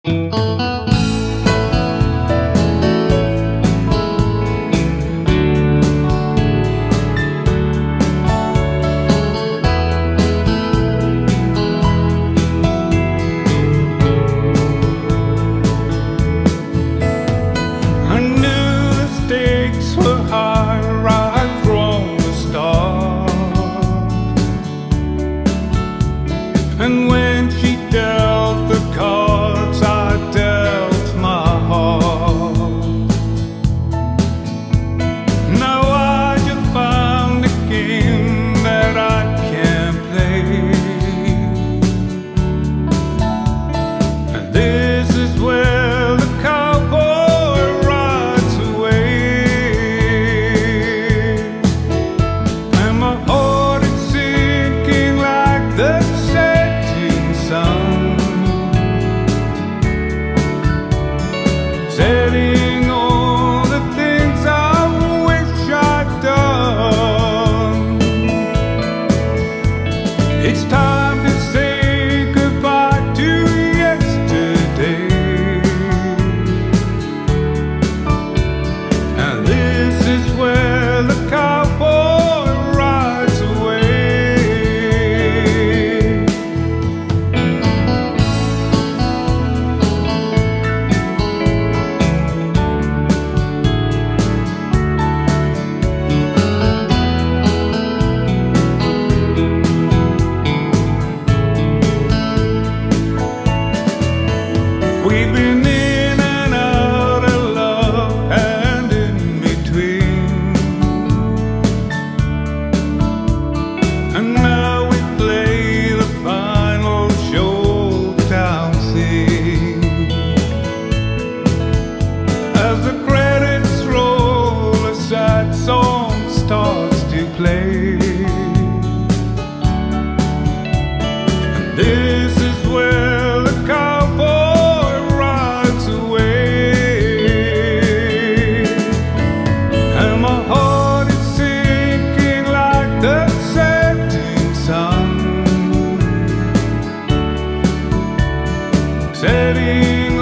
I knew the stakes were high right from the start, and when she dealt the cards, I dealt my heart. Now I just found a game that I can't play, and this is where the cowboy rides away, and my heart is sinking like the setting sun, setting all the things I wish I'd done. It's time to say goodbye to yesterday, and this is where the cowboy rides away. We've been in and out of love and in between, and now we play the final showdown scene. As the credits roll, a sad song starts to play, and this is where the cowboy rides away, and my heart is sinking like the setting sun, setting